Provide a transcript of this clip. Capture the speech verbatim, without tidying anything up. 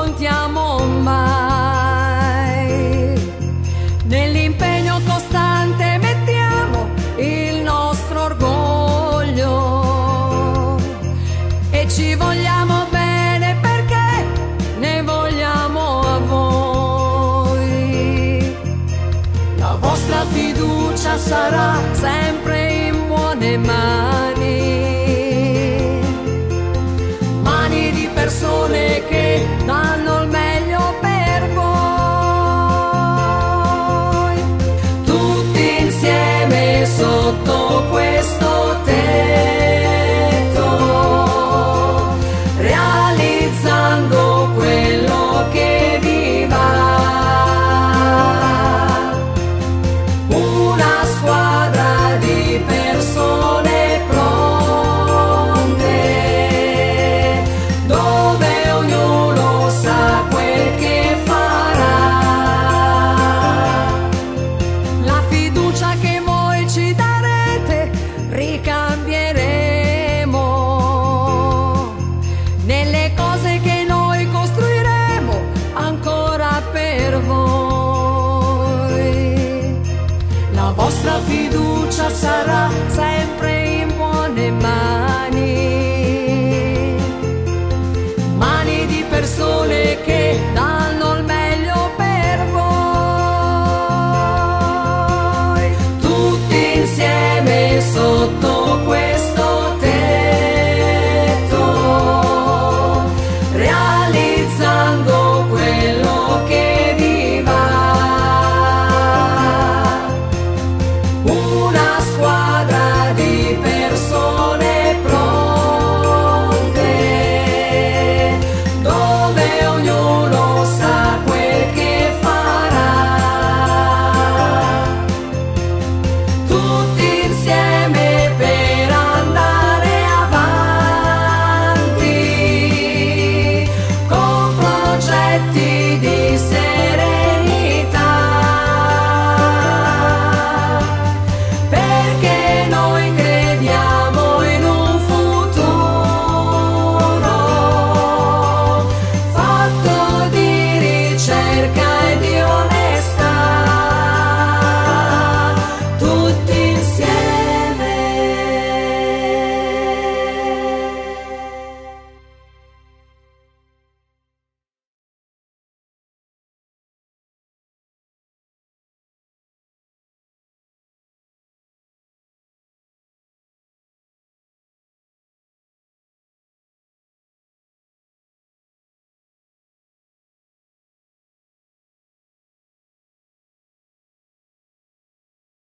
confrontiamo mai. Nell'impegno costante mettiamo il nostro orgoglio e ci vogliamo bene perché ne vogliamo a voi. La vostra fiducia sarà sempre in buone mani, mani di persone che danno il meglio per voi. Tutti insieme sotto questo tetto, realizzando quello che vi va. Una squadra di persone pronte, dove ognuno sa quel che farà. La fiducia che voi ci darete ricambieremo nelle cose che noi costruiremo ancora per voi. La vostra fiducia sarà sempre